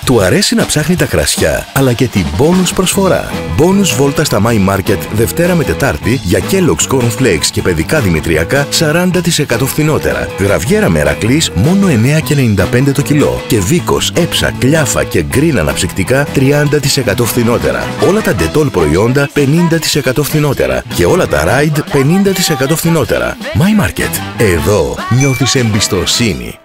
Του αρέσει να ψάχνει τα κρασιά, αλλά και την μπόνους προσφορά. Μπόνους βόλτα στα My Market Δευτέρα με Τετάρτη για Kellogg's Corn Flakes και παιδικά δημητριακά 40% φθηνότερα. Γραβιέρα Μερακλής μόνο 9,95 το κιλό. Και Βίκος, Έψα, Κλιάφα και Green αναψυκτικά 30% φθηνότερα. Όλα τα Dettol προϊόντα 50% φθηνότερα. Και όλα τα Ride 50% φθηνότερα. My Market. Εδώ νιώθεις εμπιστοσύνη.